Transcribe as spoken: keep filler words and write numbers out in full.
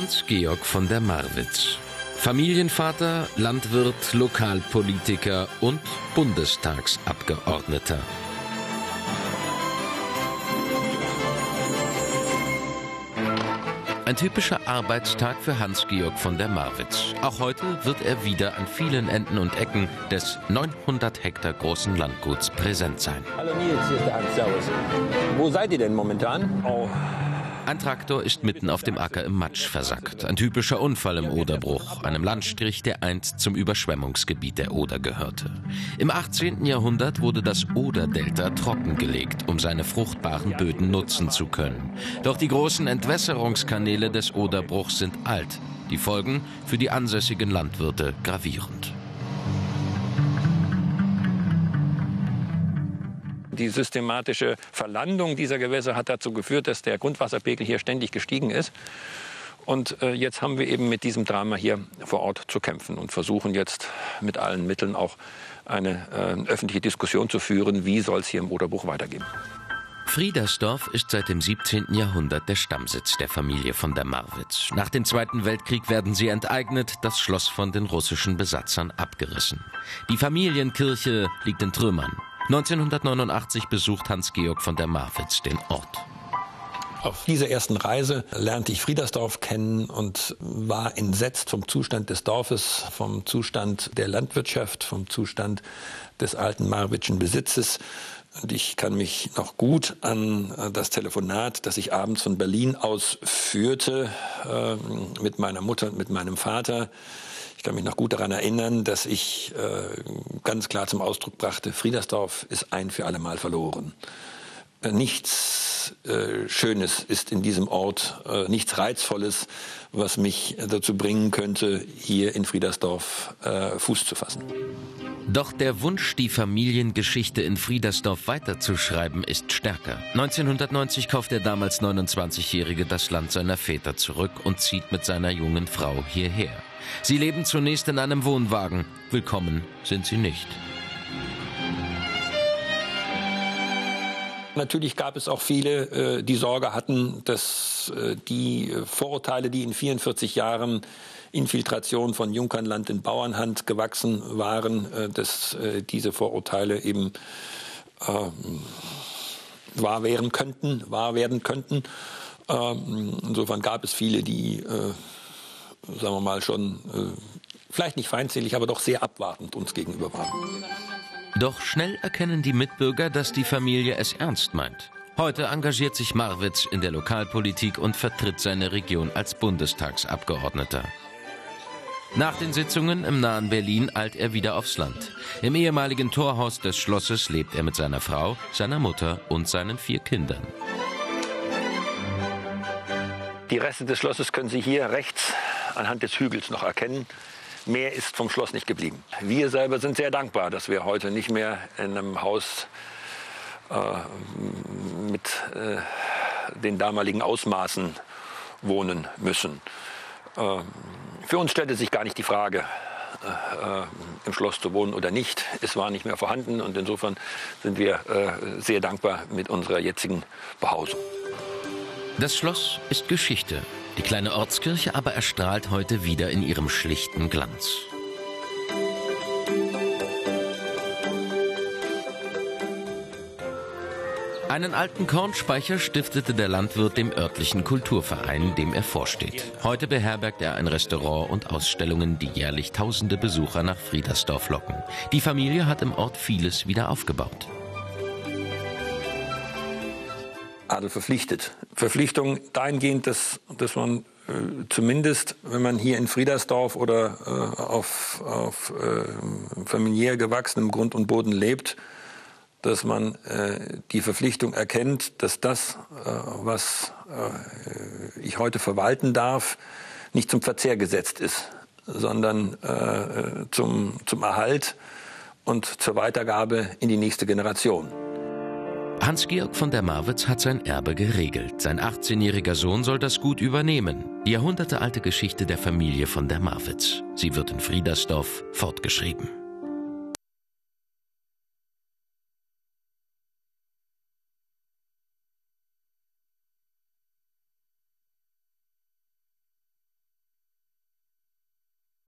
Hans-Georg von der Marwitz. Familienvater, Landwirt, Lokalpolitiker und Bundestagsabgeordneter. Ein typischer Arbeitstag für Hans-Georg von der Marwitz. Auch heute wird er wieder an vielen Enden und Ecken des neunhundert Hektar großen Landguts präsent sein. Hallo Nils, hier ist der Hans, servus. Wo seid ihr denn momentan? Oh. Ein Traktor ist mitten auf dem Acker im Matsch versackt. Ein typischer Unfall im Oderbruch, einem Landstrich, der einst zum Überschwemmungsgebiet der Oder gehörte. Im achtzehnten Jahrhundert wurde das Oderdelta trockengelegt, um seine fruchtbaren Böden nutzen zu können. Doch die großen Entwässerungskanäle des Oderbruchs sind alt. Die Folgen für die ansässigen Landwirte gravierend. Die systematische Verlandung dieser Gewässer hat dazu geführt, dass der Grundwasserpegel hier ständig gestiegen ist. Und äh, jetzt haben wir eben mit diesem Drama hier vor Ort zu kämpfen und versuchen jetzt mit allen Mitteln auch eine äh, öffentliche Diskussion zu führen, wie soll es hier im Oderbruch weitergehen. Friedersdorf ist seit dem siebzehnten Jahrhundert der Stammsitz der Familie von der Marwitz. Nach dem Zweiten Weltkrieg werden sie enteignet, das Schloss von den russischen Besatzern abgerissen. Die Familienkirche liegt in Trümmern. neunzehnhundertneunundachtzig besucht Hans-Georg von der Marwitz den Ort. Auf dieser ersten Reise lernte ich Friedersdorf kennen und war entsetzt vom Zustand des Dorfes, vom Zustand der Landwirtschaft, vom Zustand des alten marwitschen Besitzes. Und ich kann mich noch gut an das Telefonat, das ich abends von Berlin aus führte, äh, mit meiner Mutter und mit meinem Vater. Ich kann mich noch gut daran erinnern, dass ich äh, ganz klar zum Ausdruck brachte, Friedersdorf ist ein für alle Mal verloren. Äh, nichts äh, Schönes ist in diesem Ort, äh, nichts Reizvolles, was mich dazu bringen könnte, hier in Friedersdorf äh, Fuß zu fassen. Doch der Wunsch, die Familiengeschichte in Friedersdorf weiterzuschreiben, ist stärker. neunzehnhundertneunzig kauft der damals neunundzwanzigjährige das Land seiner Väter zurück und zieht mit seiner jungen Frau hierher. Sie leben zunächst in einem Wohnwagen. Willkommen sind sie nicht. Natürlich gab es auch viele, die Sorge hatten, dass die Vorurteile, die in vierundvierzig Jahren Infiltration von Junkernland in Bauernhand gewachsen waren, dass diese Vorurteile eben wahr werden könnten, wahr werden könnten. Insofern gab es viele, die sagen wir mal schon, äh, vielleicht nicht feindselig, aber doch sehr abwartend uns gegenüber waren. Doch schnell erkennen die Mitbürger, dass die Familie es ernst meint. Heute engagiert sich Marwitz in der Lokalpolitik und vertritt seine Region als Bundestagsabgeordneter. Nach den Sitzungen im nahen Berlin eilt er wieder aufs Land. Im ehemaligen Torhaus des Schlosses lebt er mit seiner Frau, seiner Mutter und seinen vier Kindern. Die Reste des Schlosses können Sie hier rechts anhand des Hügels noch erkennen. Mehr ist vom Schloss nicht geblieben. Wir selber sind sehr dankbar, dass wir heute nicht mehr in einem Haus äh, mit äh, den damaligen Ausmaßen wohnen müssen. Äh, für uns stellte sich gar nicht die Frage, äh, im Schloss zu wohnen oder nicht. Es war nicht mehr vorhanden und insofern sind wir äh, sehr dankbar mit unserer jetzigen Behausung. Das Schloss ist Geschichte. Die kleine Ortskirche aber erstrahlt heute wieder in ihrem schlichten Glanz. Einen alten Kornspeicher stiftete der Landwirt dem örtlichen Kulturverein, dem er vorsteht. Heute beherbergt er ein Restaurant und Ausstellungen, die jährlich tausende Besucher nach Friedersdorf locken. Die Familie hat im Ort vieles wieder aufgebaut. Adel verpflichtet. Verpflichtung dahingehend, dass, dass man äh, zumindest, wenn man hier in Friedersdorf oder äh, auf, auf äh, familiär gewachsenem Grund und Boden lebt, dass man äh, die Verpflichtung erkennt, dass das, äh, was äh, ich heute verwalten darf, nicht zum Verzehr gesetzt ist, sondern äh, zum, zum Erhalt und zur Weitergabe in die nächste Generation. Hans-Georg von der Marwitz hat sein Erbe geregelt. Sein achtzehnjähriger Sohn soll das Gut übernehmen. Die jahrhundertealte Geschichte der Familie von der Marwitz. Sie wird in Friedersdorf fortgeschrieben.